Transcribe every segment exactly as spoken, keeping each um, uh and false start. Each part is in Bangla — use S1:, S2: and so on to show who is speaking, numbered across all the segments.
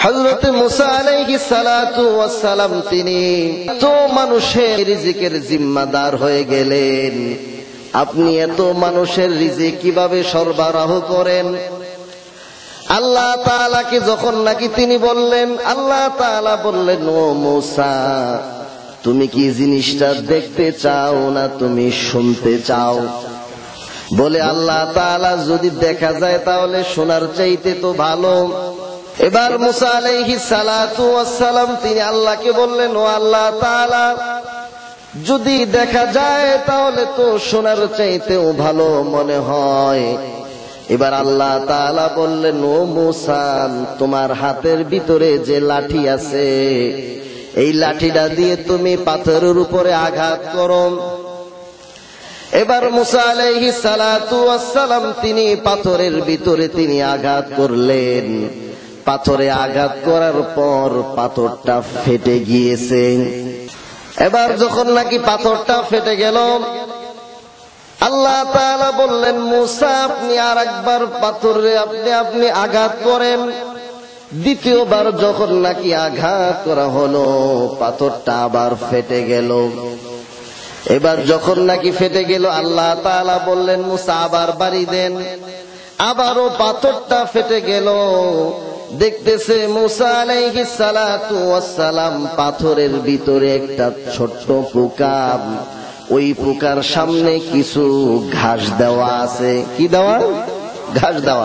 S1: হযরত মুসা আলাইহিস সালাতু ওয়াস সালাম তিনি তো মানুষের রিজিকের জিম্মাদার হয়ে গেলেন। আপনি এত মানুষের রিজিক কিভাবে সরবরাহ করেন? আল্লাহ তাআলাকে যখন নাকি তিনি বললেন, আল্লাহ তাআলা বললেন, ও মুসা, তুমি কি জিনিসটা দেখতে চাও না তুমি শুনতে চাও? বলে আল্লাহ তাআলা যদি দেখা যায় তাহলে শোনার চাইতে তো ভালো। এবার মুসা আলাইহিস সালাতু ওয়াস সালাম তিনি আল্লাহকে বললেন, ও আল্লাহ তাআলা, যদি দেখা যায় তাহলে তো শোনার চাইতেও ভালো মনে হয়। এবার আল্লাহ তাআলা বললেন, ও মুসা, তোমার হাতের ভিতরে যে লাঠি আছে এই লাঠিটা দিয়ে তুমি পাথরের উপরে আঘাত করো। এবার মুসা আলাইহিস সালাতু ওয়াস সালাম তিনি পাথরের ভিতরে তিনি আঘাত করলেন। পাথরে আঘাত করার পর পাথরটা ফেটে গিয়েছে। এবার যখন নাকি পাথরটা ফেটে গেল, আল্লাহ তাআলা বললেন, মুসা, আপনি আর একবার পাথরে আপনি আপনি আঘাত করেন। দ্বিতীয়বার যখন নাকি আঘাত করা হলো, পাথরটা আবার ফেটে গেল। এবার যখন নাকি ফেটে গেল, আল্লাহ তাআলা বললেন, মুসা, আবার বাড়ি দেন। আবারও পাথরটা ফেটে গেল। দেখতেছে মুসা আলাইহিস সালাতু ওয়াস সালাম পাথরের ভিতরে একটা ছোট্ট পোকা, ওই পোকার সামনে কিছু ঘাস দেওয়া আছে। কি দেওয়া? ঘাস দেওয়া।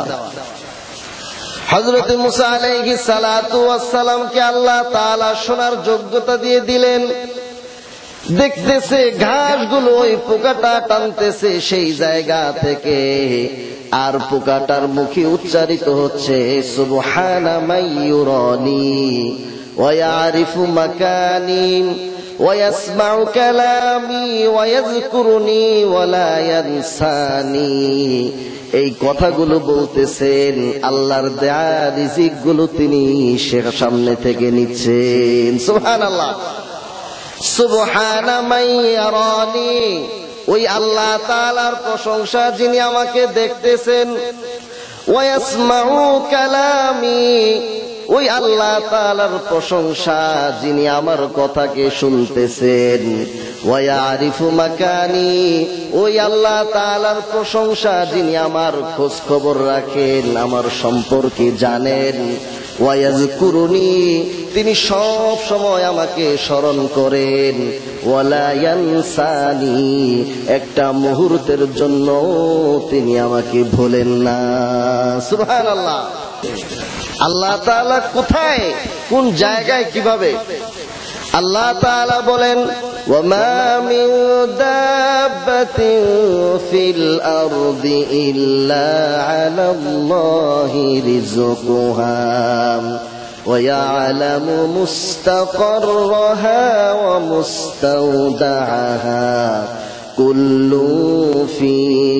S1: হযরত মুসা আলাইহিস সালাতু ওয়াস সালামকে আল্লাহ তাআলা শোনার যোগ্যতা দিয়ে দিলেন। দেখতেছে ঘাসগুলো ওই পোকাটা টানতেছে সেই জায়গা থেকে, আর পোকাটার মুখে উচ্চারিত হচ্ছে, সুবহানা মাইয়ুরানি ওয়া ইয়ারিফু মাকানি ওয়া ইয়াসমাউ কালামি ওয়া ইয়াযকুরুনি ওয়া লা ইয়ানসানি। এই কথাগুলো বলতেছেন, আল্লাহর দেয়া রিজিকগুলো তিনি সে সামনে থেকে নিচ্ছেন। সুবহানাল্লাহ। সুবহানা মাইয়ুরানি, ওই আল্লাহ তাআলার প্রশংসা যিনি আমাকে দেখতেছেন। ওয়া ইয়াসমাউ কালামি, ওই আল্লাহ তাআলার প্রশংসা যিনি আমার কথাকে শুনতেছেন। ওয়া ইয়ারিফু মাকানি, ওই আল্লাহ তাআলার প্রশংসা যিনি আমার খোঁজ খবর রাখেন, আমার সম্পর্কে জানেন। ওয়া ইয়াযকুরুনি, তিনি সব সময় আমাকে স্মরণ করেন। ওয়া লা ইয়ানসানি, একটা মুহূর্তের জন্য তিনি আমাকে ভোলেন না। সুবহানাল্লাহ। আল্লাহ তাআলা কোথায়, কোন জায়গায়, কিভাবে? আল্লাহ তাআলা বলেন, ওয়া মা মিন দাব্বাতিন ফিল আরদি ইল্লা আলাল্লাহি রিজকুহা ওয়া ইয়ালামু মুস্তাকাররাহা ওয়া মুস্তাওদাআহা কুল্লু ফি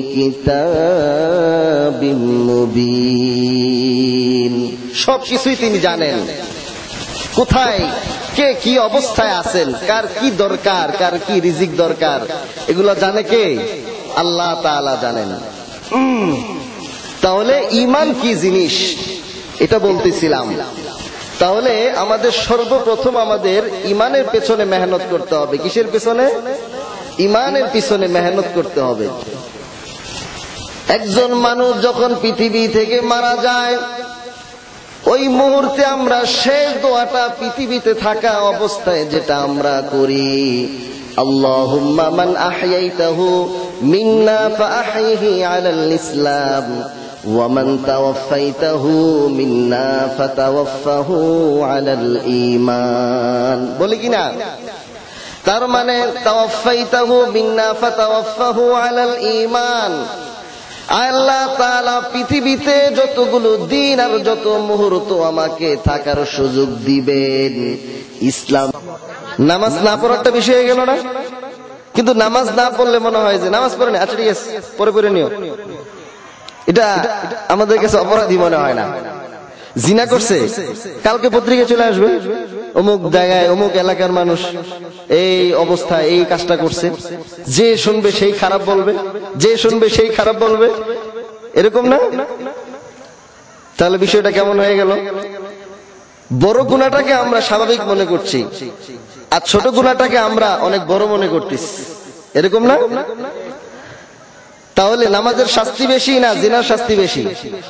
S1: কিতাবিম মুবিন। সবকিছুই তিনি জানেন, কোথায় কে কি অবস্থায় আছেন, কার কি দরকার, কার কি রিজিক দরকার, এগুলো জানে কে? আল্লাহ তাআলা জানেন। তাহলে ঈমান কি জিনিস এটা বলতেছিলাম। তাহলে আমাদের সর্বপ্রথম আমাদের ঈমানের পেছনে মেহনত করতে হবে। কিসের পেছনে? ঈমানের পিছনে মেহনত করতে হবে। একজন মানুষ যখন পৃথিবী থেকে মারা যায়, ওই মুহূর্তে আমরা শেষ দোয়াটা পৃথিবীতে থাকা অবস্থায় যেটা আমরা করি, আল্লাহুম্মা মান আহয়াইতাহু মিন্না ফাআহইহি আলাল ইসলাম ওয়া মান তাওয়াফাইতাহু মিন্না ফাতাওয়াফাহু আলাল ঈমান। বলি কিনা? তার মানে তাওয়াফাইতাহু মিন্না ফাতাওয়াফাহু আলাল ঈমান। আল্লাহ তাআলা পৃথিবীতে যতগুলো দিন আর যত মুহূর্ত আমাকে থাকার সুযোগ দিবেন, ইসলাম। নামাজ না পড়াটা বিষয় হয়ে গেল না? কিন্তু নামাজ না পড়লে মনে হয় যে নামাজ পড়ে না, আচ্ছা ঠিক আছে পরে পড়ে নিও, এটা আমাদের কাছে অপরাধী মনে হয় না। জিনা করছে, কালকে পত্রিকা চলে আসবে, অমুক জায়গায় অমুক এলাকার মানুষ এই অবস্থায় এই কাজটা করছে, যে শুনবে সেই খারাপ বলবে, যে শুনবে সেই খারাপ বলবে, এরকম না? তাহলে বিষয়টা কেমন হয়ে গেল? বড় গুনাহটাকে আমরা স্বাভাবিক মনে করছি, আর ছোট গুনাহটাকে আমরা অনেক বড় মনে করতেছি, এরকম না? তাহলে নামাজের শাস্তি বেশি না জিনার শাস্তি বেশি?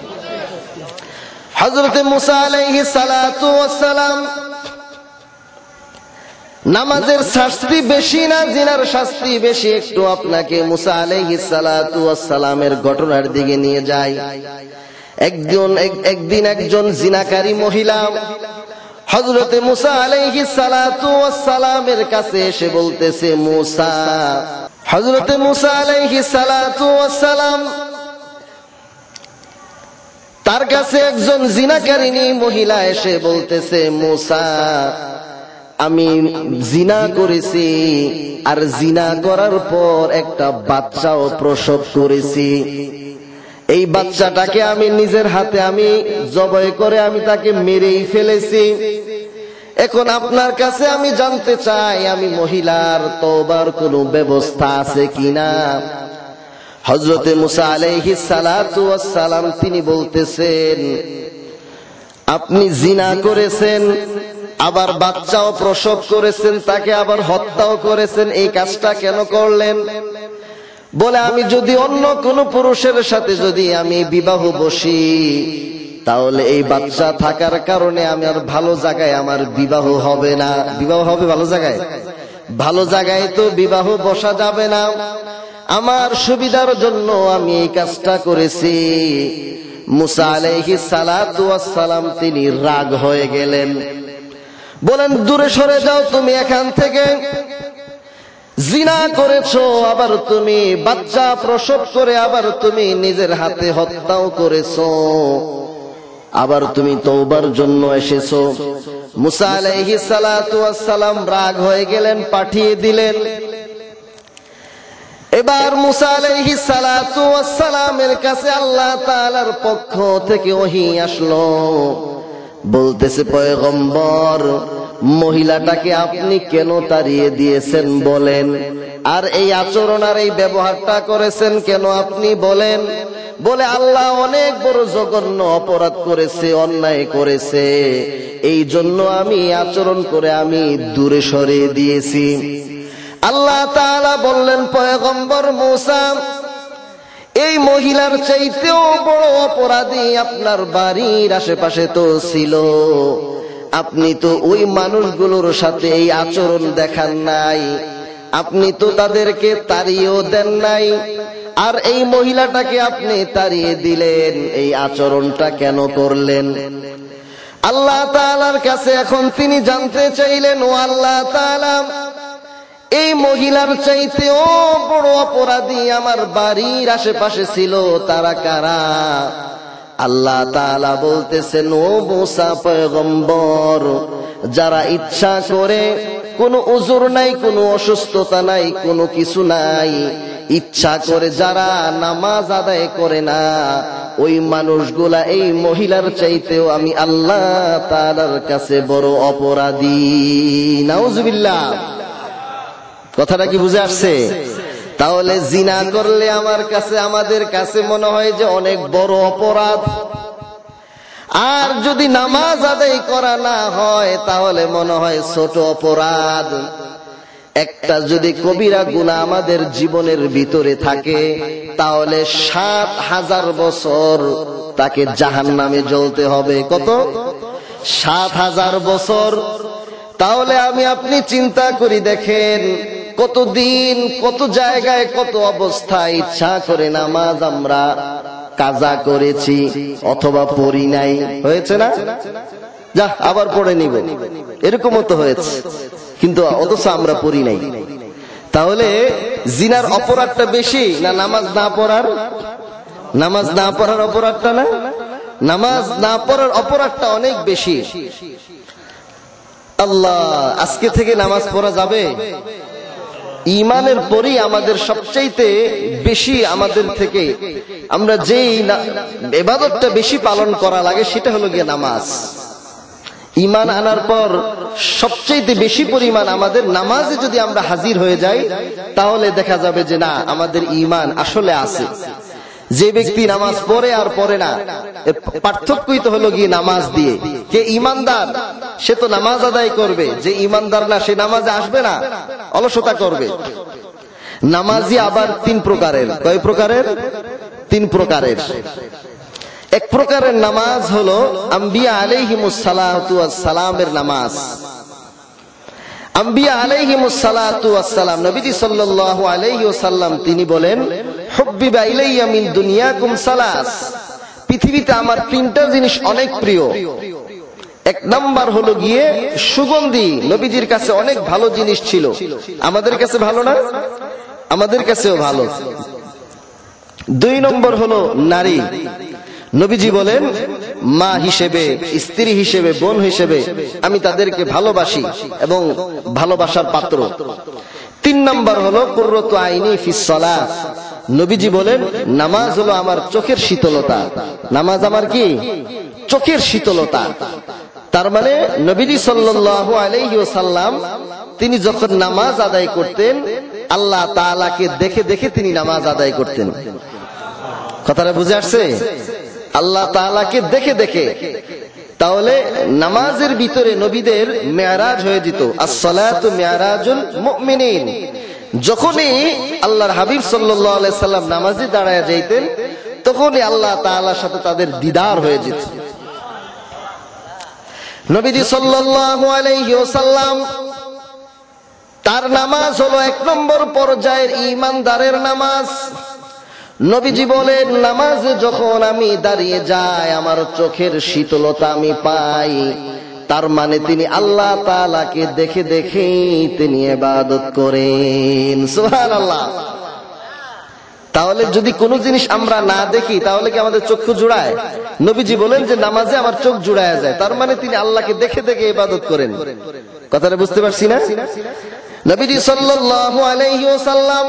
S1: হযরতে মুসা আলাইহিস সালাতু ওয়াস সালাম, নামাজের শাস্তি বেশি না জিনার শাস্তি বেশি? একটু আপনাকে মুসা আলাইহিস সালাতু ওয়াস সালামের ঘটনার দিকে নিয়ে যাই। একজন একদিন একজন জিনাকারী মহিলা হযরতে মুসা আলাইহিস সালাতু ওয়াস সালামের কাছে এসে বলতেছে, মুসা, হযরতে মুসা আলাইহিস সালাতু ওয়াস সালাম তার কাছে একজন জিনাকারিনী মহিলা এসে বলতেছে, মুসা, আমি জিনা করেছি, আর জিনা করার পর একটা বাচ্চাও প্রসব করেছি। এই বাচ্চাটাকে আমি নিজের হাতে আমি জবাই করে আমি তাকে মেরেই ফেলেছি। এখন আপনার কাছে আমি জানতে চাই, আমি মহিলার তওবার কোনো ব্যবস্থা আছে কিনা? হযরতে মুসা আলাইহিস সালাতু ওয়াস সালাম তিনি বলতেছেন, আপনি জিনা করেছেন, আবার বাচ্চাও প্রসব করেছেন, তাকে আবার হত্যাও করেছেন, এই কাজটা কেন করলেন? বলে, আমি যদি অন্য কোন পুরুষের সাথে যদি আমি বিবাহ বসি, তাহলে এই বাচ্চা থাকার কারণে আমি আর ভালো জায়গায় আমার বিবাহ হবে না। বিবাহ হবে ভালো জায়গায়? ভালো জায়গায় তো বিবাহ বসা যাবে না। আমার সুবিধার জন্য আমি এই কাজটা করেছি। মুসা আলাইহিস সালাতু ওয়াস সালাম তিনি রাগ হয়ে গেলেন, বলেন, দূরে সরে যাও তুমি এখান থেকে। জিনা করেছো, আবার তুমি বাচ্চা প্রসব করে আবার তুমি নিজের হাতে হত্যাও করেছো, আবার তুমি তওবার জন্য এসেছো। মুসা আলাইহিস সালাতু ওয়াস সালাম রাগ হয়ে গেলেন, পাঠিয়ে দিলেন। এবার মুসা আলাইহিস সালাতু ওয়াস সালামের কাছে আল্লাহ তাআলার পক্ষ থেকে ওহী আসলো, বলতেছে, পয়গম্বর, মহিলাটাকে আপনি কেন তাড়িয়ে দিয়েছেন বলেন, আর এই আচরণ আর এই ব্যবহারটা করেছেন কেন আপনি বলেন? বলে, আল্লাহ অনেক বড় জঘন্য অপরাধ করেছে, অন্যায় করেছে, এই জন্য আমি আচরণ করে আমি দূরে সরিয়ে দিয়েছি। আল্লাহ তাআলা বললেন, পয়গম্বর মুসা, এই মহিলার চাইতেও বড় অপরাধী আপনার বাড়ির আশেপাশে তো ছিল। আপনি তো ওই মানুষগুলোর সাথে এই আচরণ দেখান নাই, আপনি তো তাদেরকে তাড়িয়েও দেন নাই, আর এই মহিলাটাকে আপনি তাড়িয়ে দিলেন, এই আচরণটা কেন করলেন? আল্লাহ তাআলার কাছে এখন তিনি জানতে চাইলেন, ও আল্লাহ তাআলা, এই মহিলার চাইতেও বড় অপরাধী আমার বাড়ির আশেপাশে ছিল, তারা কারা? আল্লাহ তাআলা বলতেছেন, ও মুসা পয়গম্বর, যারা ইচ্ছা করে, কোনো উযর নাই, কোনো অসুস্থতা নাই, কোনো কিছু নাই, ইচ্ছা করে যারা নামাজ আদায় করে না, ওই মানুষগুলা এই মহিলার চাইতেও আমি আল্লাহ তাআলার কাছে বড় অপরাধী। নাউজুবিল্লাহ। কথাটা কি বুঝে আসছে? তাহলে জিনা করলে আমার কাছে, আমাদের কাছে মনে হয় যে অনেক বড় অপরাধ, আর যদি নামাজ আদায় করা না হয় তাহলে মনে হয় ছোট অপরাধ। একটা যদি কবিরা গুনাহ আমাদের জীবনের ভিতরে থাকে, তাহলে সাত হাজার বছর তাকে জাহান্নামে জ্বলতে হবে। কত? সাত হাজার বছর। তাহলে আমি আপনি চিন্তা করি, দেখেন কতদিন, কত জায়গায়, কত অবস্থায় ইচ্ছা করে নামাজ আমরা কাজা করেছি অথবা পড়ি নাই। হয়েছে না? যা আবার পড়ে নিব, এরকমও তো হয়েছে, কিন্তু অথচ আমরা পড়ি নাই। তাহলে জিনার অপরাধটা বেশি না নামাজ না পড়ার? নামাজ না পড়ার অপরাধটা না? নামাজ না পড়ার অপরাধটা অনেক বেশি। আল্লাহ, আজকে থেকে নামাজ পড়া যাবে? ঈমানের পরই আমাদের সবচাইতে বেশি, আমাদের থেকে আমরা যেই ইবাদতটা বেশি পালন করা লাগে সেটা হলো গিয়ে নামাজ। ঈমান আনার পর সবচাইতে বেশি পরিমাণ আমাদের নামাজে যদি আমরা হাজির হয়ে যাই, তাহলে দেখা যাবে যে না, আমাদের ঈমান আসলে আছে। যে ব্যক্তি নামাজ পড়ে আর পড়ে না, পার্থক্যই তো হলো গিয়ে নামাজ দিয়ে। কে ইমানদার সে তো নামাজ আদায় করবে, যে ইমানদার না সে নামাজে আসবে না, অলসতা করবে। নামাজি আবার তিন প্রকারের। কয় প্রকারের? তিন প্রকারের। এক প্রকারের নামাজ হলো আম্বিয়া আলাইহিমুস সালাতু ওয়াস সালামের নামাজ। আম্বিয়া আলাইহিমুস সালাতু ওয়াস সালাম, নবীজি সাল্লাল্লাহু আলাইহি ওয়াসাল্লাম তিনি বলেন, হুব্বিবা ইলাইয়া মিন দুনিয়াকুম সালাস, পৃথিবীতে আমার তিনটা জিনিস অনেক প্রিয়। এক নাম্বার হলো গিয়ে সুগন্ধি। নবীজির কাছে অনেক ভালো জিনিস ছিল, আমাদের কাছে ভালো না? আমাদের কাছেও ভালো। দুই নম্বর হলো নারী। নবীজি বলেন, মা হিসেবে, স্ত্রী হিসেবে, বোন হিসেবে আমি তাদেরকে ভালোবাসি এবং ভালোবাসার পাত্র। তিন নম্বর হলো কুররাতু আইনি ফিস সালাহ। নবীজি বলেন, নামাজ হলো আমার চোখের শীতলতা। নামাজ আমার কি? চোখের শীতলতা। তার মানে নবীজি সাল্লাল্লাহু আলাইহি ওয়াসাল্লাম তিনি যখন নামাজ আদায় করতেন, আল্লাহ তাআলাকে দেখে দেখে তিনি নামাজ আদায় করতেন। কথাটা বুঝে আসছে? আল্লাহ তাআলাকে দেখে দেখে। তাহলে নামাজের ভিতরে নবীদের মেরাজ হয়ে যেত। as-salatu mi'rajul mu'minin। যখনই আল্লাহর হাবিব সাল্লাল্লাহু আলাইহি সাল্লাম নামাজে দাঁড়ায় যাইতেন, তখনই আল্লাহ তাআলার সাথে তাদের দিদার হয়ে যেত। নবীজি সাল্লাল্লাহু আলাইহি ওয়াসাল্লাম তার নামাজ হলো এক নম্বর পর্যায়ের ঈমানদারের নামাজ। নবীজি বলেন, নামাজে যখন আমি দাঁড়িয়ে যাই আমার চোখের শীতলতা আমি পাই, তার মানে তিনি আল্লাহ তাআলাকে দেখে দেখে তিনি ইবাদত করেন। সুবহানাল্লাহ। তাহলে যদি কোনো জিনিস আমরা না দেখি তাহলে কি আমাদের চক্ষু জুড়ায়? নবীজি বলেন যে নামাজে আমার চোখ জুড়ায় যায়, তার মানে তিনি আল্লাহকে দেখে দেখে ইবাদত করেন। কথাটা বুঝতে পারছি না? নবীজি সাল্লাল্লাহু আলাইহি ওয়াসাল্লাম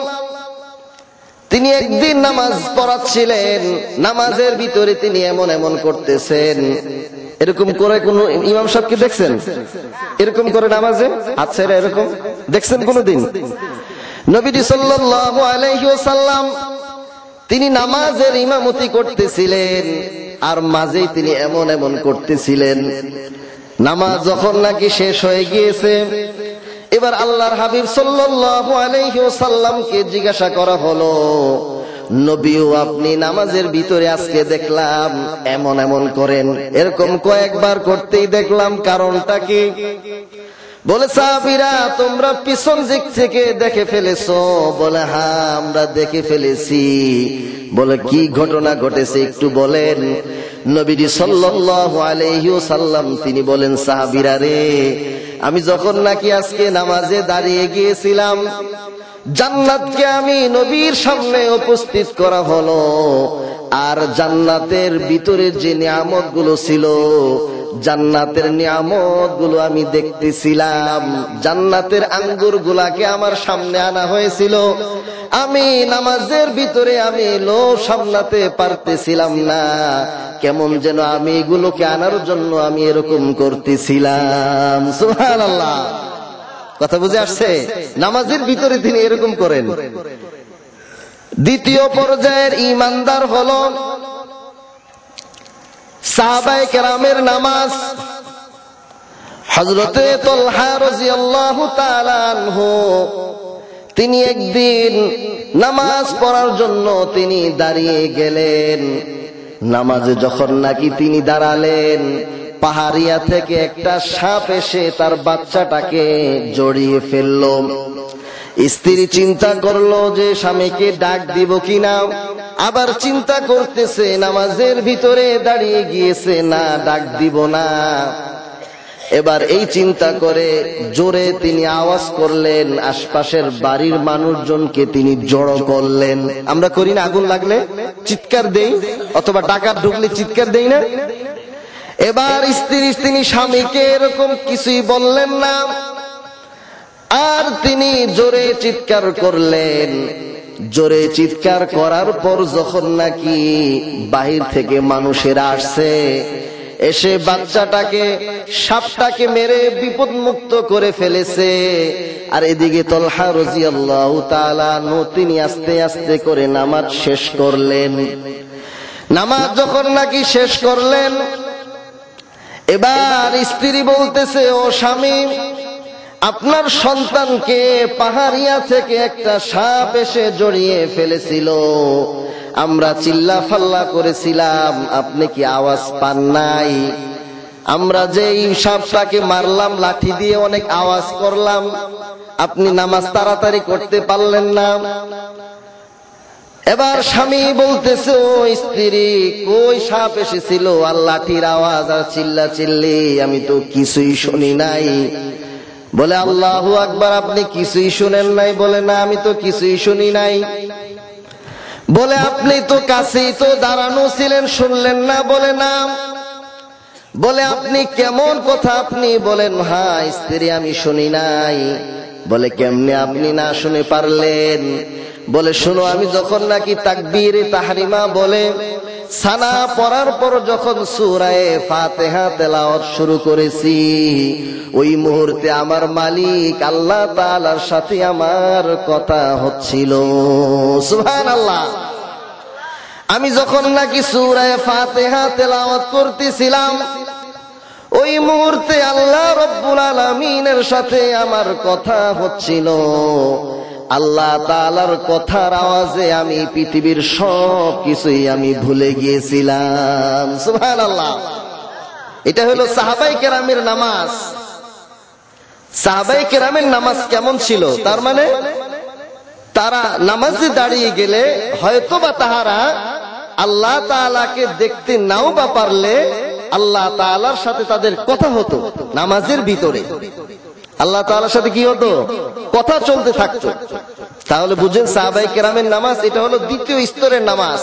S1: তিনি একদিন নামাজ পড়াচ্ছিলেন, নামাজের ভিতরে তিনি এমন এমন করতেছেন। এরকম করে কোন ইমাম সাহেবকে দেখছেন এরকম করে নামাজে হাত ছেড়ে এরকম দেখছেন কোনদিন? নবীজি সাল্লাল্লাহু আলাইহি ওয়াসাল্লাম তিনি নামাজের ইমামতি করতেছিলেন, আর মাঝেই তিনি এমন এমন করতেছিলেন। নামাজ যখন নাকি শেষ হয়ে গিয়েছে, এবার আল্লাহর হাবিব সাল্লাল্লাহু আলাইহি ওয়াসাল্লামকে জিজ্ঞাসা করা হলো, নবীও আপনি নামাজের ভিতরে আজকে দেখলাম এমন এমন করেন, এরকম কয়েকবার করতেই দেখলাম, কারণটা কি? বলে, সাহাবীরা তোমরা পিছন দিক থেকে দেখে ফেলেছো? বলে, হ্যাঁ আমরা দেখে ফেলেছি। বলে, কি ঘটনা ঘটেছে একটু বলেন। নবীজি সাল্লাল্লাহু আলাইহি ওয়াসাল্লাম তিনি বলেন, সাহাবীরা রে, আমি যখন নাকি আজকে নামাজে দাঁড়িয়ে গিয়েছিলাম, জান্নাতকে আমি নবীর সামনে উপস্থিত করা হলো, আর জান্নাতের ভিতরে যে নিয়ামত গুলো ছিল, জান্নাতের নিয়ামত গুলো আমি দেখতেছিলাম। জান্নাতের আঙ্গুর গুলাকে আমার সামনে আনা হয়েছিল, আমি নামাজের ভিতরে আমি লো সামলাতে পারতেছিলাম না, কেমন যেন আমি এগুলোকে আনার জন্য আমি এরকম করতেছিলাম। সুবহানাল্লাহ। কথা বুঝে আসছে? নামাজের ভিতরে তিনি এরকম করেন। দ্বিতীয় পর্যায়ের ঈমানদার হলো সাহাবায়ে কেরামের নামাজ। হযরতে তালহা রাদিয়াল্লাহু তাআলা আনহু তিনি একদিন নামাজ পড়ার জন্য তিনি দাঁড়িয়ে গেলেন। নামাজে যখন নাকি তিনি দাঁড়ালেন, পাহাড়িয়া থেকে একটা সাপ এসে তার বাচ্চাটাকে জড়িয়ে ফেলল। স্ত্রী চিন্তা করলো যে স্বামীকে ডাক দিব কিনা, আবার চিন্তা করতেছে নামাজের ভিতরে দাঁড়িয়ে গিয়েছে, না ডাক দিব না। এবার এই চিন্তা করে জোরে তিনি আওয়াজ করলেন, আশপাশের বাড়ির মানুষজনকে তিনি জড়ো করলেন। আমরা করি না, আগুন লাগলে চিৎকার দেই, অথবা ডাকাত ঢুকলে চিৎকার দেই না? এবার স্ত্রী তিনি স্বামীকে এরকম কিছুই বললেন না, আর তিনি জোরে চিৎকার করলেন। জোরে চিৎকার করার পর যখন নাকি বাহির থেকে মানুষেরা আসছে, এসে বাচ্চাটাকে সাপটাকে মেরে বিপদ মুক্ত করে ফেলেছে। আর এদিকে তলহা রাদিয়াল্লাহু তাআলা আনহু তিনি আস্তে আস্তে করে নামাজ শেষ করলেন। নামাজ যখন নাকি শেষ করলেন, এবার স্ত্রী বলতেছে, ও স্বামী, আপনার সন্তানকে পাহাড়িয়া থেকে একটা সাপ এসে জড়িয়ে ফেলেছিল, আমরা চিল্লা ফাল্লা করেছিলাম, আপনি কি আওয়াজ পান নাই? আমরা যে এই সাপটাকে মারলাম লাঠি দিয়ে, অনেক আওয়াজ করলাম, আপনি নামাজ তাড়াতাড়ি করতে পারলেন না। এবার স্বামী বলতেছে, ও স্ত্রী, কই সাপ এসেছিল আর লাঠির আওয়াজ আর চিল্লা চিল্লি, আমি তো কিছুই শুনি নাই। বলে আল্লাহু আকবার, আপনি কিছুই শুনেন নাই? বলে না, আমি তো কিছুই শুনি নাই। বলে আপনি তো কাছেই তো দাঁড়ানো ছিলেন, শুনলেন না? বলে না। বলে আপনি কেমন কথা আপনি বলেন? হ্যাঁ স্ত্রী, আমি শুনি নাই। বলে কেমনে আপনি না শুনে পারলেন? বলে শোনো, আমি যখন নাকি তাকবীর তাহরিমা বলে সানা পড়ার পর যখন সূরা ফাতিহা তেলাওয়াত শুরু করেছি, ওই মুহূর্তে আমার মালিক আল্লাহ তাআলার সাথে আমার কথা হচ্ছিল। সুবহানাল্লাহ। আমি যখন নাকি সূরা ফাতিহা তেলাওয়াত করতেছিলাম, ওই মুহূর্তে আল্লাহ রব্বুল আলামিনের সাথে আমার কথা হচ্ছিল। আল্লাহ তাআলার কথার আওয়াজে আমি পৃথিবীর সব কিছুই আমি ভুলে গিয়েছিলাম। সুবহানাল্লাহ। এটা হলো সাহাবায়ে কেরামের নামাজ। সাহাবায়ে কেরামের নামাজ কেমন ছিল? তার মানে তারা নামাজে দাঁড়িয়ে গেলে হয়তোবা তাহারা আল্লাহ তাআলাকে দেখতে নাও বা পারলে আল্লাহ তাআলার সাথে তাদের কথা হতো নামাজের ভিতরে। আল্লাহ তাআলার সাথে কি হতো? কথা চলতে থাকতো। তাহলে বুঝেন সাহাবায়ে কেরামের নামাজ এটা হলো দ্বিতীয় স্তরের নামাজ।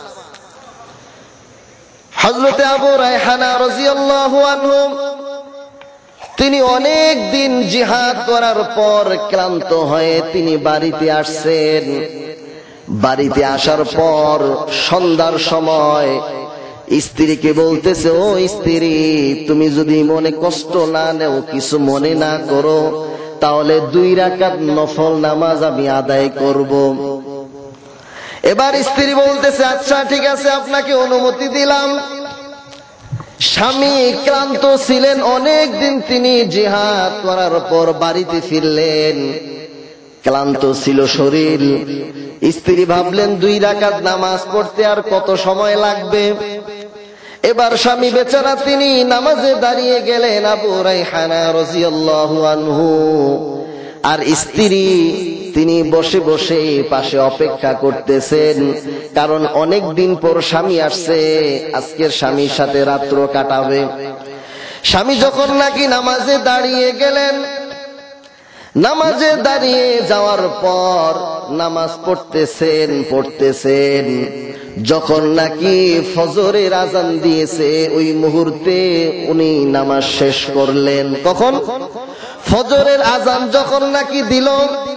S1: হযরতে আবু রায়হানা রাদিয়াল্লাহু আনহু তিনি অনেক দিন জিহাদ করার পর ক্লান্ত হয়ে তিনি বাড়িতে আসছেন। বাড়িতে আসার পর সন্ধ্যার সময় স্ত্রীকে বলতেছে, ও স্ত্রী, তুমি যদি মনে কষ্ট না নেও, কিছু মনে না করো, তাহলে দুই রাকাত নফল নামাজ আমি আদায় করব। এবার স্ত্রী বলতেছে, আচ্ছা ঠিক আছে, আপনাকে অনুমতি দিলাম। স্বামী ক্লান্ত ছিলেন, অনেক দিন তিনি জিহাদ করার পর বাড়িতে ফিরলেন, ক্লান্ত ছিল শরীর। স্ত্রী ভাবলেন দুই রাকাত নামাজ পড়তে আর কত সময় লাগবে। এবার স্বামী বেচারা তিনি নামাজে দাঁড়িয়ে গেলেন, আবু রায়হানা রাদিয়াল্লাহু আনহু। আর স্ত্রী তিনি বসে বসে পাশে অপেক্ষা করতেছেন, কারণ অনেক দিন পর স্বামী আসছে, আজকের স্বামীর সাথে রাত্র কাটাবে। স্বামী যখন নাকি নামাজে দাঁড়িয়ে গেলেন, নামাজে দাঁড়িয়ে যাওয়ার পর নামাজ পড়তেছেন পড়তেছেন যখন নাকি ফজরের আজান দিয়েছে, ওই মুহূর্তে উনি নামাজ শেষ করলেন। কখন? ফজরের আজান যখন নাকি দিল,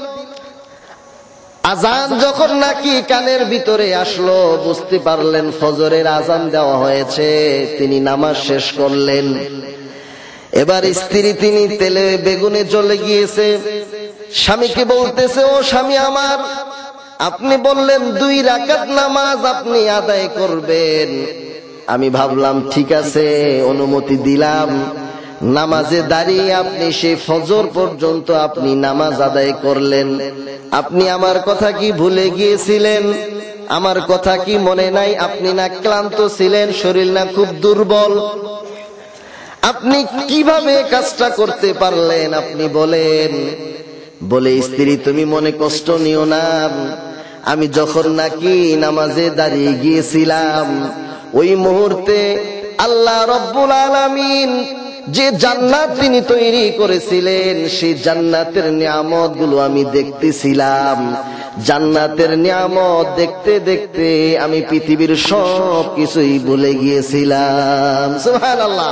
S1: আজান যখন নাকি কানের ভিতরে আসলো, বুঝতে পারলেন ফজরের আজান দেওয়া হয়েছে, তিনি নামাজ শেষ করলেন। এবার স্ত্রী তিনি তেলে বেগুনে চলে গিয়েছে, স্বামীকে বলতেছে, ও স্বামী আমার, আপনি বললেন দুই রাকাত নামাজ আপনি আদায় করবেন। আমি ভাবলাম ঠিক আছে, অনুমতি দিলাম। নামাজে দাঁড়িয়ে আপনি সেই ফজর পর্যন্ত আপনি নামাজ আদায় করলেন। আপনি আমার কথা কি ভুলে গিয়েছিলেন? আমার কথা কি মনে নাই? আপনি না ক্লান্ত ছিলেন, শরীর না খুব দুর্বল? আপনি কিভাবে কাজটা করতে পারলেন আপনি বলেন? বলে স্ত্রী, তুমি মনে কষ্ট নিও না, আমি যখন নাকি নামাজে দাঁড়িয়ে গিয়েছিলাম, ওই মুহূর্তে আল্লাহ রব্বুল আলামিন যে জান্নাত তিনি তৈরি করেছিলেন, সেই জান্নাতের নিয়ামত গুলো আমি দেখতেছিলাম। জান্নাতের নিয়ামত দেখতে দেখতে আমি পৃথিবীর সব কিছুই ভুলে গিয়েছিলাম। সুবহানাল্লাহ।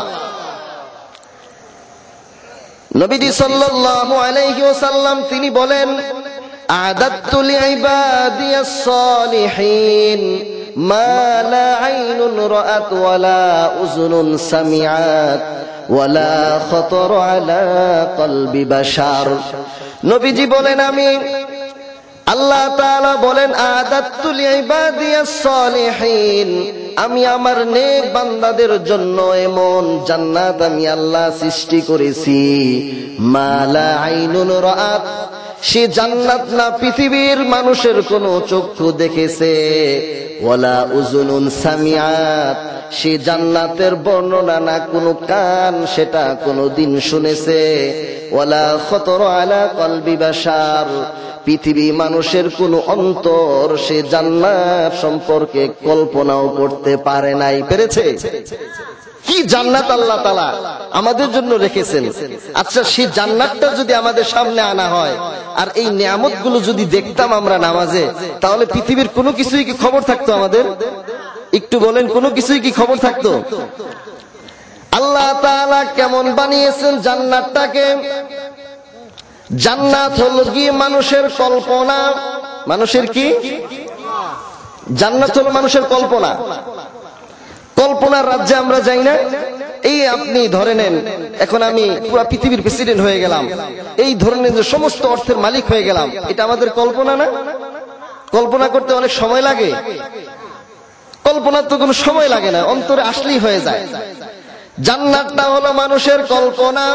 S1: নবীজি সাল্লাল্লাহু আলাইহি ওয়াসাল্লাম তিনি বলেন, আ'দাততু লিইবাদিয়াস সালিহিন মা লা আইনুন রাআত ওয়ালা উযুনুন সামিআত ওয়ালা খাতার আলা কলবি বাশার। নবীজি বলেন, আমি আল্লাহ তাআলা বলেন, আদাততু লিইবাদিয়াস সালিহিন, আমি আমার নেক বান্দাদের জন্য এমন জান্নাত আমি আল্লাহ সৃষ্টি করেছি, মা লা আইনুন রাআত, সে জান্নাত না পৃথিবীর মানুষের কোনো চক্ষু দেখেছে, ওয়ালা উযুনুন সামিআত, সে জান্নাতের বর্ণনা না কোনো কান সেটা কোনোদিন শুনেছে, ওয়ালা খাতার আলা কলবি বাশার, পৃথিবী মানুষের কোনো অন্তর সে জান্নাত সম্পর্কে কল্পনাও করতে পারে নাই। পেরেছে? কি জান্নাত আল্লাহ তাআলা আমাদের জন্য রেখেছেন। আচ্ছা, সেই জান্নাতটা যদি আমাদের সামনে আনা হয় আর এই নিয়ামতগুলো যদি দেখতাম আমরা নামাজে, তাহলে পৃথিবীর কোনো কিছুই কি খবর থাকতো আমাদের? একটু বলেন, কোনো কিছুই কি খবর থাকতো? আল্লাহ তাআলা কেমন বানিয়েছেন জান্নাতটাকে। জান্নাত হলো কি মানুষের কল্পনা। মানুষের কি? জান্নাত হলো মানুষের কল্পনা। কল্পনার রাজ্যে আমরা যাই না। এই আপনি ধরে নেন, এখন আমি পুরো পৃথিবীর প্রেসিডেন্ট হয়ে গেলাম, এই ধরনের যে সমস্ত অর্থের মালিক হয়ে গেলাম, এটা আমাদের কল্পনা না? কল্পনা করতে অনেক সময় লাগে। কল্পনার তো কোনো সময় লাগে না, অন্তরে আসলেই হয়ে যায়। জান্নাতটা হলো মানুষের কল্পনা।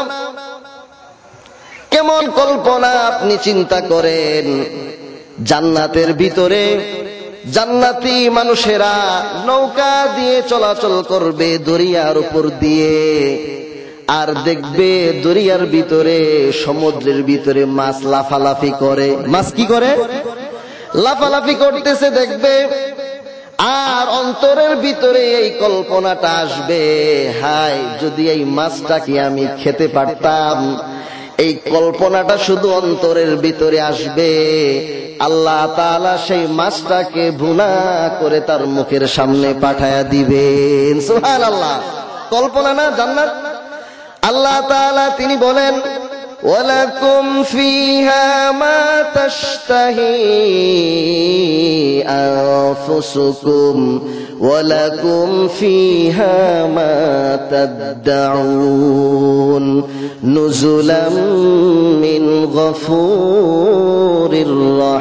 S1: কেমন কল্পনা আপনি চিন্তা করেন। জান্নাতের ভিতরে জান্নাতি মানুষেরা নৌকা দিয়ে চলাচল করবে দরিয়ার উপর দিয়ে, আর দেখবে দরিয়ার ভিতরে সমুদ্রের ভিতরে মাছ লাফালাফি করে। মাছ কি করে? লাফালাফি করতেছে দেখবে। আর অন্তরের ভিতরে এই কল্পনাটা আসবে, হায় যদি এই মাছটাকে আমি খেতে পারতাম। এই কল্পনাটা শুধু অন্তরের ভিতরে আসবে, আল্লাহ তাআলা সেই মাছটাকে ভুনা করে তার মুখের সামনে পাঠায়া দিবেন। সুবহানাল্লাহ। কল্পনা না জান্নাত। আল্লাহ তাআলা তিনি বলেন, ওয়ালাকুম ফিহা মা তাশতাহি আনফুসুকুম ওয়ালাকুম ফিহা মা তাদউন নুজুলাম মিন গফুরির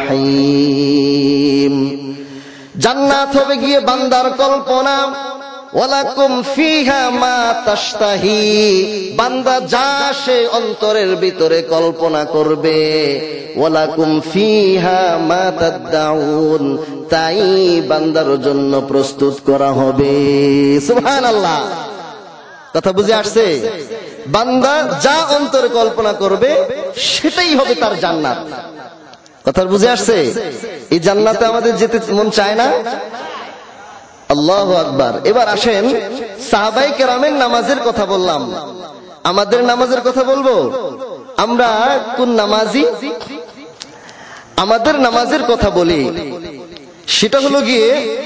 S1: রহিম। জান্নাত হবে গিয়ে বান্দার কল্পনা। ওয়ালাকুম ফিহা মা তাশতাহি, বান্দা যা সে অন্তরের ভিতরে কল্পনা করবে। ওয়ালাকুম ফিহা মা তাদউন, তাই বান্দার জন্য প্রস্তুত করা হবে। সুবহানাল্লাহ। কথা বুঝে আসছে? বান্দা যা অন্তরে কল্পনা করবে সেটাই হবে তার জান্নাত। কথা বুঝে আসছে? এই জান্নাতে আমাদের যেতে মন চায় না? আল্লাহু আকবার। এবার আসেন, সাহাবায়ে কেরামের নামাজের কথা বললাম, আমাদের নামাজের কথা বলবো। আমরা কোন নামাজি? আমাদের নামাজের কথা বলি। সেটা হলো গিয়ে,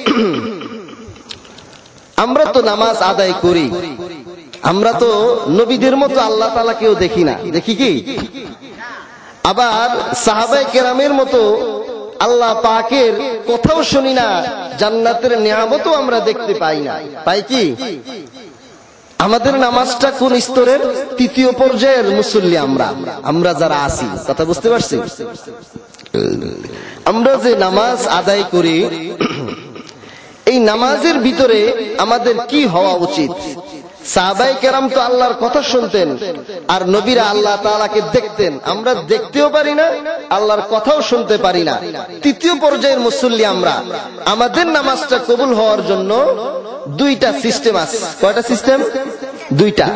S1: আমরা তো নামাজ আদায় করি, আমরা তো নবীদের মতো আল্লাহ তাআলা কেউ দেখি না। দেখি কি? আবার সাহাবায়ে কেরামের মতো আল্লাহ পাকের কোথাও শুনি না, জান্নাতের নিয়ামতও আমরা দেখতে পাই না। পাই কি? আমাদের নামাজটা কোন স্তরের? তৃতীয় পর্যায়ের মুসল্লি আমরা, আমরা যারা আছি। কথা বুঝতে পারছি? আমরা যে নামাজ আদায় করি, এই নামাজের ভিতরে আমাদের কি হওয়া উচিত? সাহাবায়ে কেরাম তো আল্লাহর কথা শুনতেন, আর নবীরা আল্লাহ তাআলাকে দেখতেন। আমরা দেখতেও পারি না, আল্লাহর কথাও শুনতে পারি না। তৃতীয় পর্যায়ের মুসল্লি আমরা। আমাদের নামাজটা কবুল হওয়ার জন্য দুইটা সিস্টেম আছে। কয়টা সিস্টেম? দুইটা।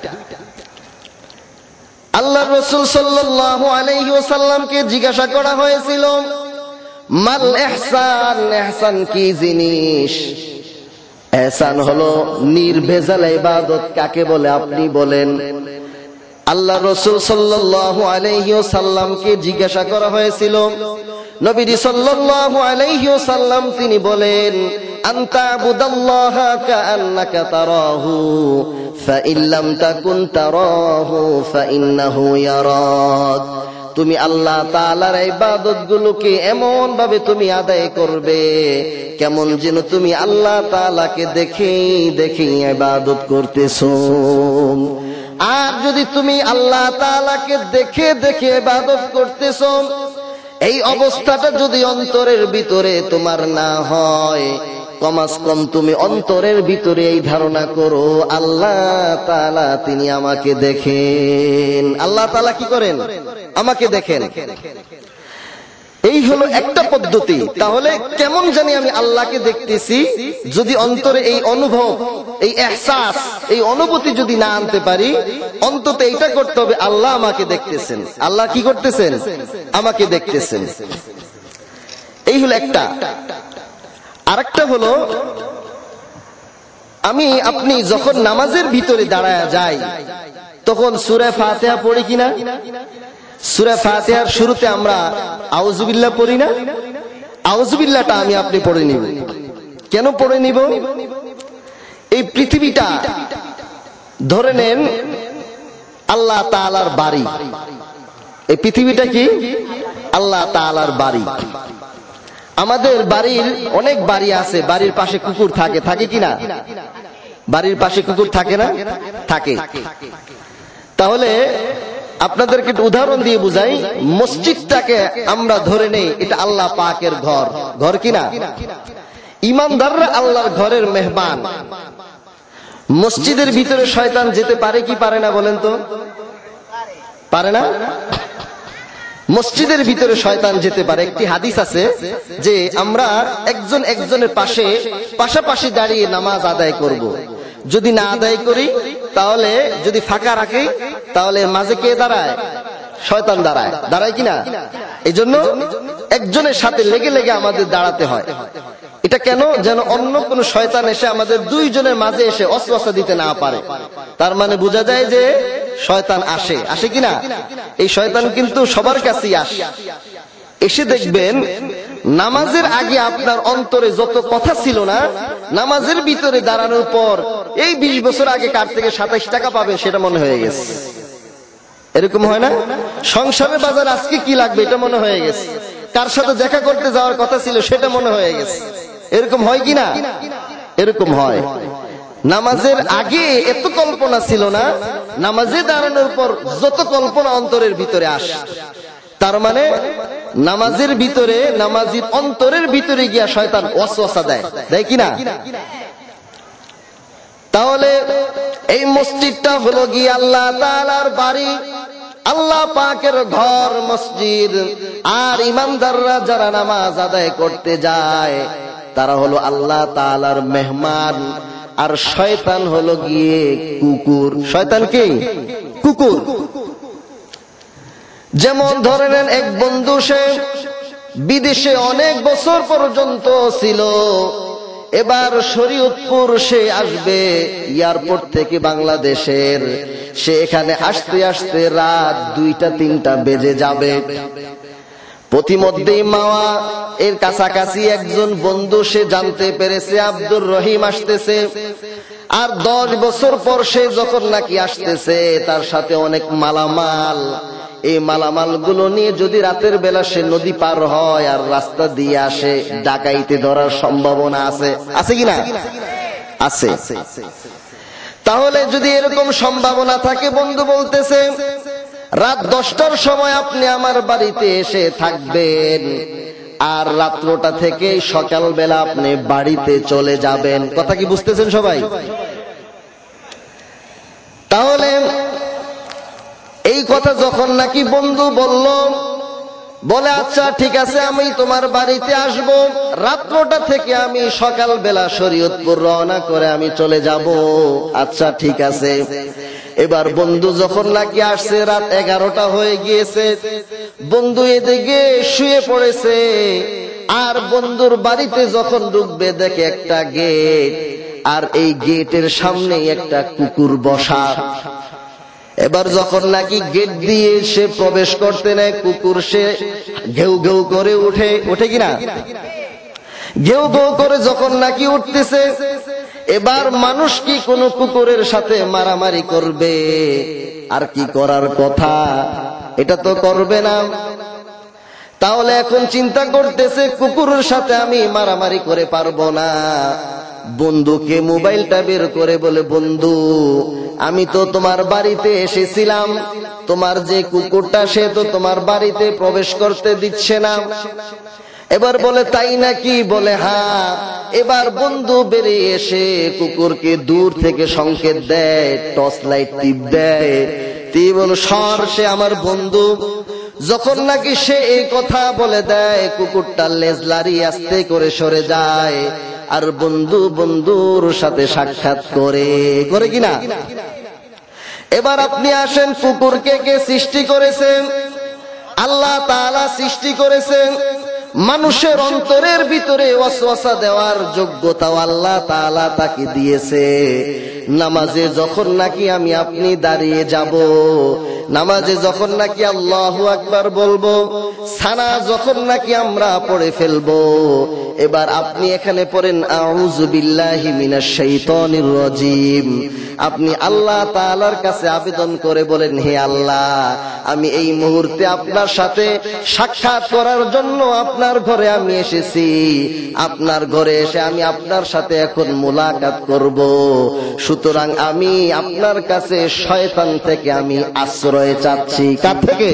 S1: আল্লাহর রাসূল সাল্লাল্লাহু আলাইহি ওয়াসাল্লামকে জিজ্ঞাসা করা হয়েছিল, মাল ইহসান, ইহসান কি জিনিস? ইহসান হলো নির্ভেজাল ইবাদত। কাকে বলে আপনি বলেন? আল্লাহ রাসূল সাল্লাল্লাহু আলাইহি ওয়াসাল্লামকে জিজ্ঞাসা করা হয়েছিল। নবীজি সাল্লাল্লাহু আলাইহি ওয়াসাল্লাম তিনি বলেন, আনতা বুদাল্লাহা কাআন্নাকা তারাহু ফাইন লাম তাকুন তারাহু ফাইন্নাহু ইয়ারাক। তুমি আল্লাহ তাআলার ইবাদত গুলোকে এমন ভাবে তুমি আদায় করবে কেমন যেন তুমি আল্লাহ তাআলাকে দেখে দেখে ইবাদত করতেছো। আর যদি তুমি আল্লাহ তাআলাকে দেখে দেখে ইবাদত করতেছো, এই অবস্থাটা যদি অন্তরের ভিতরে তোমার না হয়, কমাস কম তুমি অন্তরের ভিতরে এই ধারণা করো আল্লাহ তাআলা তিনি আমাকে দেখেন। আল্লাহ তাআলা কি করেন? আমাকে দেখেন। এই হলো একটা পদ্ধতি। তাহলে কেমন জানি আমি আল্লাহকে দেখতেছি, যদি অন্তরে এই অনুভব, এই এহসাস, এই অনুভূতি যদি না আনতে পারি, অন্তত এইটা করতে হবে আল্লাহ আমাকে দেখতেছেন। আল্লাহ কি করতেছেন? আমাকে দেখতেছেন। এই হলো একটা। আরেকটা হলো, আমি আপনি যখন নামাজের ভিতরে দাঁড়ায় যাই তখন সূরা ফাতিহা পড়ি কিনা? সূরা ফাতিহার শুরুতে আমরা আউযুবিল্লাহ পড়ি না? আউযুবিল্লাহটা আমি আপনি পড়ে নিব। কেন পড়ে নিব? এই পৃথিবীটা ধরে নেন আল্লাহ তাআলার বাড়ি। এই পৃথিবীটা কি? আল্লাহ তাআলার বাড়ি। আমাদের বাড়ির অনেক বাড়ি আছে, বাড়ির পাশে কুকুর থাকে, থাকে কিনা? বাড়ির পাশে কুকুর থাকে না? থাকে। তাহলে আপনাদেরকে একটা উদাহরণ দিয়ে বুঝাই। মসজিদটাকে আমরা ধরে নেই এটা আল্লাহ পাকের ঘর, ঘর কিনা? ইমানদাররা আল্লাহর ঘরের মেহমান। মসজিদের ভিতরে শয়তান যেতে পারে কি পারে না বলেন তো? পারে না? মসজিদের ভিতরে শয়তান যেতে পারে। একটি হাদিস আছে যে আমরা একজন একজনের পাশে পাশাপাশি দাঁড়িয়ে নামাজ আদায় করব। যদি না আদায় করি, তাহলে যদি ফাঁকা রাখি, তাহলে মাঝে কে দাঁড়ায়? শয়তান দাঁড়ায়। দাঁড়ায় কিনা? এই জন্য একজনের সাথে লেগে লেগে আমাদের দাঁড়াতে হয়। এটা কেন? যেন অন্য কোন শয়তান এসে আমাদের দুইজনের মাঝে এসে ওয়াসওয়াসা দিতে না পারে। তার মানে বোঝা যায় যে শয়তান আসে, আসে কিনা? এই শয়তান কিন্তু সবার কাছেই আসে। এসে দেখবেন নামাজের আগে আপনার অন্তরে যত কথা ছিল না, নামাজের ভিতরে দাঁড়ানোর পর এই বিশ বছর আগে কার থেকে সাতাইশ টাকা পাবেন সেটা মনে হয়ে গেছে। এরকম হয় না? সংসারের বাজার আজকে কি লাগবে এটা মনে হয়ে গেছে। কার সাথে দেখা করতে যাওয়ার কথা ছিল সেটা মনে হয়ে গেছে। এরকম হয় কিনা? এরকম হয়। নামাজের আগে এত কল্পনা ছিল না, নামাজে দাঁড়ানোর পর যত কল্পনা অন্তরের ভিতরে আসে। তার মানে নামাজের ভিতরে, নামাজির অন্তরের ভিতরে গিয়া শয়তান ওয়াসওয়াসা দেয়, দেয় কিনা? তাহলে এই মসজিদটা হলো গিয়ে আল্লাহ তাআলার বাড়ি, আল্লাহ পাকের ঘর মসজিদ। আর ইমানদাররা যারা নামাজ আদায় করতে যায় তারা হলো আল্লাহ তাআলার মেহমান। আর শয়তান হলো গিয়ে কুকুর। শয়তান কি? কুকুর। যেমন ধরে নেন এক বন্ধু, সে বিদেশে অনেক বছর পর্যন্ত ছিল, এবার শরীয়তপুর সে আসবে এয়ারপোর্ট থেকে বাংলাদেশের। সে এখানে আসতে আসতে রাত দুইটা তিনটা বেজে যাবে। প্রতিমধ্যেই মাওয়া এর কাছাকাছি একজন বন্ধু সে জানতে পেরেছে আব্দুর রহিম আসতেছে। আর দশ বছর পর সে যখন নাকি আসতেছে, তার সাথে অনেক মালামাল। এই মালামাল গুলো নিয়ে যদি রাতের বেলা সে নদী পার হয় আর রাস্তা দিয়ে আসে, ডাকাইতে ধরার সম্ভাবনা আছে, আছে কিনা? আছে। তাহলে যদি এরকম সম্ভাবনা থাকে, বন্ধু বলতেছে রাত দশটার সময় আপনি আমার বাড়িতে এসে থাকবেন, আর রাত্রটা থেকে সকালবেলা আপনি বাড়িতে চলে যাবেন। কথা কি বুঝতেছেন সবাই? তাহলে এই কথা যখন নাকি বন্ধু বলল, বলে আচ্ছা ঠিক আছে আমি তোমার বাড়িতে আসব, রাত্রটা থেকে আমি সকালবেলা শরীয়তপুর রওনা করে আমি চলে যাব। আচ্ছা ঠিক আছে। এবার বন্ধু যখন নাকি আসছে, রাত এগারোটা হয়ে গিয়েছে, বন্ধু এদিকে শুয়ে পড়েছে। আর বন্ধুর বাড়িতে যখন ঢুকবে দেখে একটা গেট, আর এই গেটের সামনে একটা কুকুর বসা। এবার যখন নাকি গেট দিয়ে সে প্রবেশ করতে নেয়, কুকুর সে ঘেউ ঘেউ করে উঠে, উঠে কিনা? ঘেউ ঘেউ করে যখন নাকি উঠতেছে, এবার মানুষ কি কোনো কুকুরের সাথে মারামারি করবে? আর কি করার কথা, এটা তো করবে না। তাহলে এখন চিন্তা করতেছে কুকুরের সাথে আমি মারামারি করে পারবো না। বন্ধুকে মোবাইলটা বের করে বলে, বন্ধু আমি তো তোমার বাড়িতে এসেছিলাম, তোমার যে কুকুরটা সে তো তোমার বাড়িতে প্রবেশ করতে দিচ্ছে না। এবার বলে তাই নাকি? বলে হ্যাঁ। এবার বন্ধু বেরিয়ে এসে কুকুরকে দূর থেকে সংকেত দেয়, টর্চ লাইট টিপ দেয়, তীর বল সর, সে আমার বন্ধু। যখন নাকি সে এই কথা বলে দেয়, কুকুরটা লেজ লাড়িয়ে আস্তে করে সরে যায়, আর বন্ধু বন্ধুর সাথে সাক্ষাৎ করে করে কিনা। এবার আপনি আসেন, কুকুরকে কে সৃষ্টি করেছেন? আল্লাহ তাআলা সৃষ্টি করেছেন। মানুষের অন্তরের ভিতরে ওয়াসওয়াসা দেওয়ার যোগ্যতাও আল্লাহ তাআলা তাকে দিয়েছে। নামাজে যখন নাকি আমি আপনি দাঁড়িয়ে যাব, নামাজে যখন নাকি আল্লাহু আকবার বলবো, সানা যখন নাকি আমরা পড়ে ফেলবো, এবার আপনি এখানে পড়েন আউযু বিল্লাহি মিনাশ শাইতানির রাজিম। আপনি আল্লাহ তাআলার কাছে আবেদন করে বলেন, হে আল্লাহ, আমি এই মুহূর্তে আপনার সাথে সাক্ষাৎ করার জন্য আপনার ঘরে আমি এসেছি। আপনার ঘরে এসে আমি আপনার সাথে এখন মুলাকাত করব। সুতরাং আমি আপনার কাছে শয়তান থেকে আমি আশ্রয় চাচ্ছি। কার থেকে?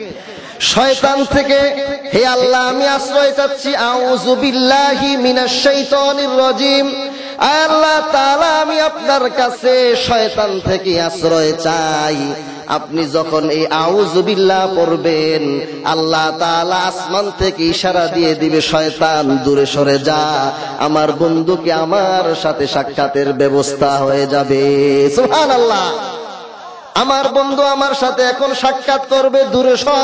S1: শয়তান থেকে। হে আল্লাহ, আমি আশ্রয় চাচ্ছি। আউযু বিল্লাহি মিনাশ শাইতানির রাজিম। আল্লাহ তাআলা, আমি আপনার কাছে শয়তান থেকে আশ্রয় চাই। আপনি যখন এই আউযু বিল্লাহ পড়বেন, আল্লাহ তাআলা আসমান থেকে ইশারা দিয়ে দিবে, শয়তান দূরে সরে যা, আমার বন্ধুকে আমার সাথে সাক্ষাতের ব্যবস্থা হয়ে যাবে। সুবহানাল্লাহ। আমার বন্ধু আমার সাথে এখন সাক্ষাৎ করবে, দূরে সর।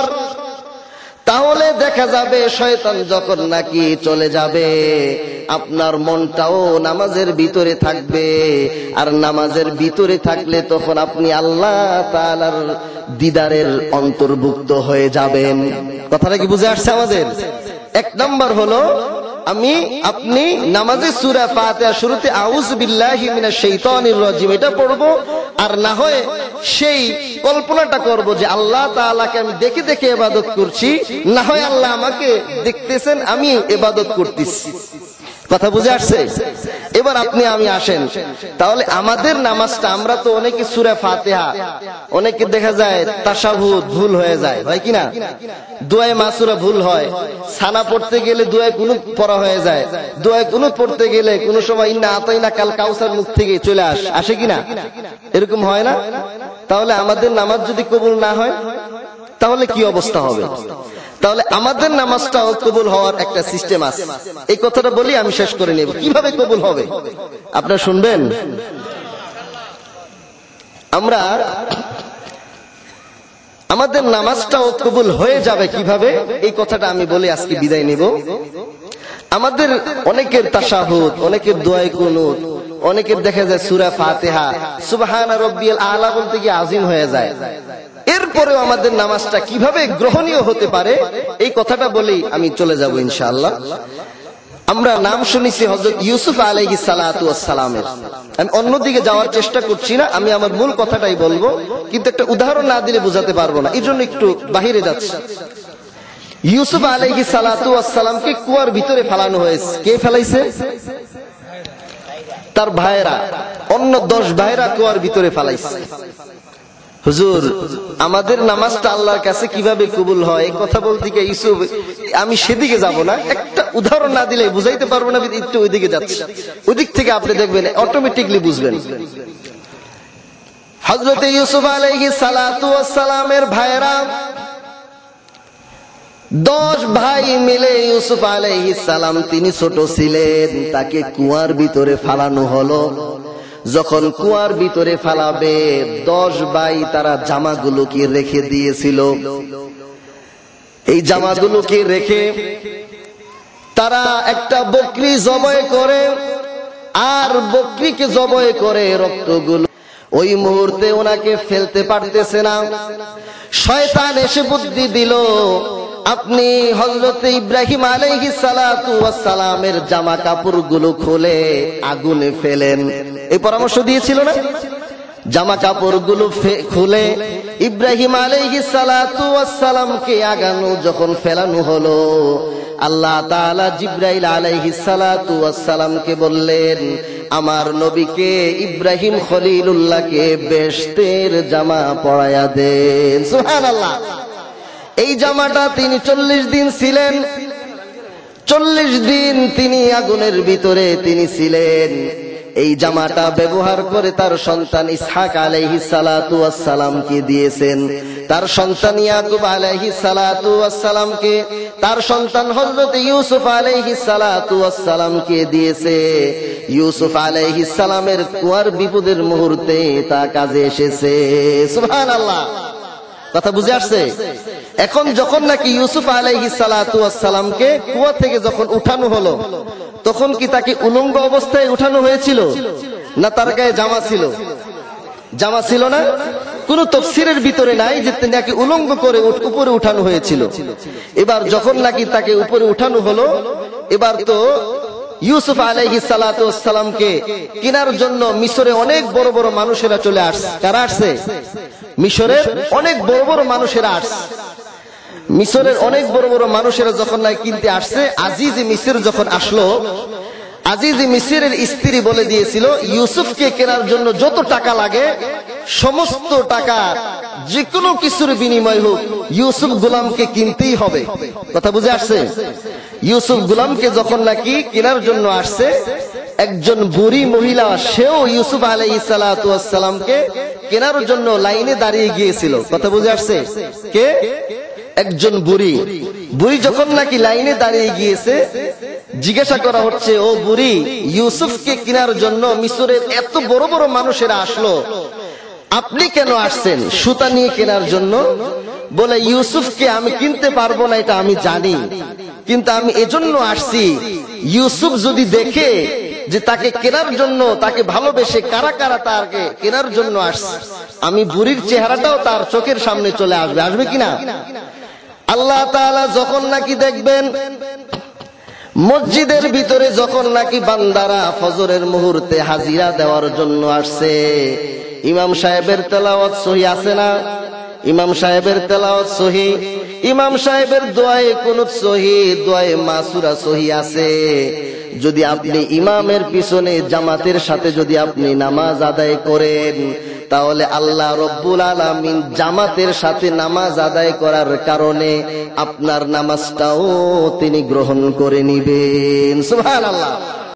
S1: তাহলে দেখা যাবে শয়তান যখন নাকি চলে যাবে, আপনার মনটাও নামাজের ভিতরে থাকবে। আর নামাজের ভিতরে থাকলে তখন আপনি আল্লাহ তাআলার দিদারের অন্তর্ভুক্ত হয়ে যাবেন। কথাটা কি বুঝে আসছে আমাদের? এক নাম্বার হলো, আমি আপনি নামাজে সূরা ফাতিহা শুরুতে আউযু বিল্লাহি মিনাশ শাইতানির রাজিম এটা পড়বো, আর না হয় সেই কল্পনাটা করব যে আল্লাহ তাআলাকে আমি দেখে দেখে ইবাদত করছি, না হয় আল্লাহ আমাকে দেখতেছেন, আমি ইবাদত করতেছি। কথা বুঝে আসছে? এবার আপনি আমি আসেন, তাহলে আমাদের নামাজটা, আমরা তো অনেকে সূরা ফাতিহা, অনেকে দেখা যায় তাশাহুদ ভুল হয়ে যায়, হয় কিনা? দোয়ায়ে মাসুরা ভুল হয়, সানা পড়তে গেলে দোয়ায়ে কুনুত পড়া হয়ে যায়, দোয়ায়ে কুনুত পড়তে গেলে কোন সময় ইন্না আতাইনা কাল কাউসার মুখ থেকে চলে আস আসে কিনা? এরকম হয় না? তাহলে আমাদের নামাজ যদি কবুল না হয় তাহলে কি অবস্থা হবে? তাহলে আমাদের নামাজটাও কবুল হওয়ার একটা সিস্টেম আছে। এই কথাটা বলি আমি শেষ করে নেব। কিভাবে কবুল হবে আপনারা শুনবেন। আমরা আমাদের নামাজটাও কবুল হয়ে যাবে কিভাবে, এই কথাটা আমি বলে আজকে বিদায় নেব। আমাদের অনেকের তাশাহুদ, অনেকের দোয়ায়ে কুনুত, অনেকের দেখা যায় সূরা ফাতিহা সুবহান রাব্বিয়াল আলা বলতে গিয়ে আজিম হয়ে যায়। এরপরেও আমাদের নামাজটা কিভাবে গ্রহণীয় হতে পারে এই কথাটা বলেই আমি চলে যাব ইনশাআল্লাহ। আমরা নাম শুনেছি হযরত ইউসুফ আলাইহিস সালাতু ওয়াস সালামের। আমি অন্যদিকে যাওয়ার চেষ্টা করছি না, আমি আমার মূল কথাটাই বলবো, কিন্তু একটা উদাহরণ না দিলে বোঝাতে পারবো না, এই জন্য একটু বাহিরে যাচ্ছি। ইউসুফ আলাইহিস সালাতু ওয়াস সালামকে কুয়ার ভিতরে ফেলানো হয়েছে। কে ফেলাইছে? তার ভাইরা, অন্য দশ ভাইরা কুয়ার ভিতরে ফেলাইছে। হুজুর, আমাদের নামাজটা আল্লাহর কাছে কিভাবে কবুল হয় এই কথা বলতে গিয়ে ইউসুফ, আমি সেদিকে যাব না, একটা উদাহরণ না দিলে বুঝাইতে পারবো না, একটু ওইদিকে যাচ্ছি। ওইদিক থেকে আপনি দেখবেন অটোমেটিকলি বুঝবেন। হযরত ইউসুফ আলাইহিস সালাতু ওয়াস সালামের ভাইরা দশ ভাই মিলে ইউসুফ আলাইহিস সালাম, তিনি ছোট ছিলেন, তাকে কুয়ার ভিতরে ফালানো হলো। যখন কুয়ার ভিতরে ফালাবে, দশ ভাই তারা জামাগুলোকে রেখে দিয়েছিল। এই জামাগুলোকে রেখে তারা একটা বকরি জবাই করে, আর বকরিকে জবাই করে রক্তগুলো ওই মুহূর্তে ওনাকে ফেলতে পারতেছে না। শয়তান এসে বুদ্ধি দিল, আপনি হযরত ইব্রাহিম আলাইহিস সালাতু ওয়াস সালামের জামা কাপড়গুলো খুলে আগুনে ফেলেন। এই পরামর্শ দিয়েছিল না? জামা কাপড়গুলো খুলে ইব্রাহিম আলাইহিস সালাতু ওয়াস সালামকে আগানো যখন ফেলানো হলো, আল্লাহ তাআলা জিবরাইল আলাইহিস সালাতু ওয়াস সালামকে বললেন, আমার নবীকে ইব্রাহিম খলিলুল্লাহকে বেহেশতের জামা পরায়া দেন। সুবহানাল্লাহ। এই জামাটা তিনি চল্লিশ দিন ছিলেন, চল্লিশ দিন তিনি আগুনের ভিতরে তিনি ছিলেন। এই জামাটা ব্যবহার করে তার সন্তান ইসহাক আলাইহিস সালাতু ওয়াস সালামকে দিয়েছেন, তার সন্তান ইয়াকুব আলাইহিস সালাতু ওয়াস সালামকে, তার সন্তান হযরত ইউসুফ আলাইহিস সালাতু ওয়াস সালামকে দিয়েছে। ইউসুফ আলাইহিস সালামের কুয়ার বিপদের মুহূর্তে তা কাজে এসেছে। সুবহানাল্লাহ। কথা বুঝে আসছে? এখন যখন নাকি ইউসুফ আলাইহিস সালাতু ওয়াস সালামকে কুয়া থেকে যখন উঠানো হলো, তখন কি তাকে উলঙ্গ অবস্থায় উঠানো হয়েছিল, না তার গায়ে জামা ছিল? জামা ছিল না। কোন তাফসীরের ভিতরে নাই যে নাকি উলঙ্গ করে উপরে উঠানো হয়েছিল। এবার যখন নাকি তাকে উপরে উঠানো হলো, এবার তো ইউসুফ আলাইহিস সালাতু ওয়াস সালামকে কেনার জন্য মিশরে অনেক বড় বড় মানুষেরা চলে আসছে। কারা আসছে? মিশরের অনেক বড় বড় মানুষেরা আসছে। মিশরের অনেক বড় বড় মানুষেরা যখন নাই কিনতে আসছে, আজিজ মিসর যখন আসলো, আজিজ মিসরের স্ত্রী বলে দিয়েছিল, ইউসুফকে কেনার জন্য যত টাকা লাগে সমস্ত টাকা যে কোনো কিছুর বিনিময় হোক ইউসুফ গোলামকে কিনতেই হবে। কথা বুঝে আসছে? ইউসুফ গোলামকে যখন নাকি কেনার জন্য আসছে, একজন বুড়ি মহিলা, সেও ইউসুফ আলাইহিস সালাতু ওয়াস সালামকে কেনার জন্য লাইনে দাঁড়িয়ে গিয়েছিল। কথা বুঝে আসছে? কে? একজন বুড়ি। বুড়ি যখন নাকি লাইনে দাঁড়িয়ে গিয়েছে, জিজ্ঞাসা করা হচ্ছে, ও বুড়ি, ইউসুফকে কেনার জন্য মিশরের এত বড় বড় মানুষেরা আসলো, আপনি কেন আসছেন? সুতা নিয়ে কেনার জন্য? বলে, ইউসুফকে আমি কিনতে পারবো না এটা আমি জানি, কিন্তু আমি এজন্য আসছি, ইউসুফ যদি দেখে যে তাকে কেনার জন্য, তাকে ভালোবেসে কারা কারা তাকে কেনার জন্য আসছে, আমি বুড়ির চেহারাটাও তার চোখের সামনে চলে আসবে। আসবে কিনা? আল্লাহ তাআলা যখন নাকি দেখবেন মসজিদের ভিতরে যখন নাকি বান্দারা ফজরের মুহূর্তে হাজিরা দেওয়ার জন্য আসছে, ইমাম সাহেবের তেলাওয়াত সহি আছে না? ইমাম সাহেবের তেলাওয়াত সহি, ইমাম সাহেবের দোয়ায়ে কুনুত সহি, দোয়ায়ে মাসুরা সহি আছে। যদি আপনি ইমামের পিছনে জামাতের সাথে যদি আপনি নামাজ আদায় করেন, তাহলে আল্লাহ রব্বুল আলামিন জামাতের সাথে নামাজ আদায় করার কারণে আপনার নামাজটাও তিনি গ্রহণ করে নিবেন। সুবহানাল্লাহ।